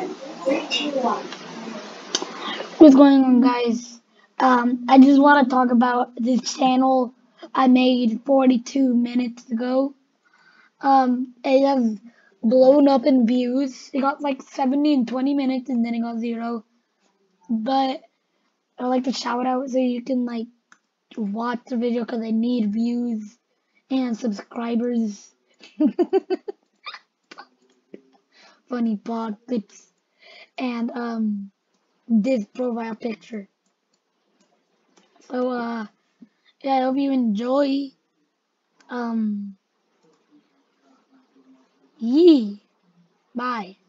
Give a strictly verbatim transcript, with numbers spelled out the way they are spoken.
What's going on, guys? Um, I just want to talk about this channel I made forty-two minutes ago. Um, it has blown up in views. It got like seventy in twenty minutes, and then it got zero. But I like to shout out so you can like watch the video because I need views and subscribers. Funny pod clips and um this profile picture. So uh. Yeah, I hope you enjoy. Um, yee. Bye.